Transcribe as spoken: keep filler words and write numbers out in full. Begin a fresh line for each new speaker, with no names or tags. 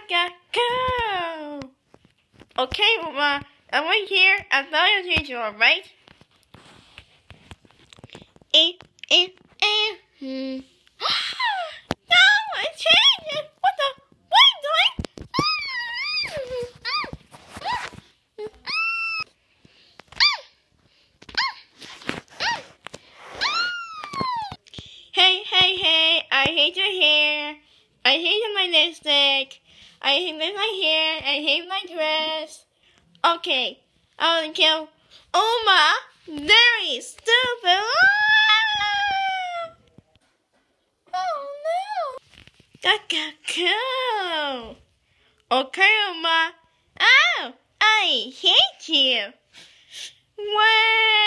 gotta go. Okay, Uma, I'm right here. I thought you changed your right. Eh, eh, eh. Hmm. No, I changed it. What the? What are you doing? Hey, hey, hey! I hate your hair. I hate my lipstick. I hate my hair. I hate my dress. Okay, I will kill Uma. Very stupid. Ah! Oh no! Gotta go. Okay, Uma. Oh, I hate you. Wow.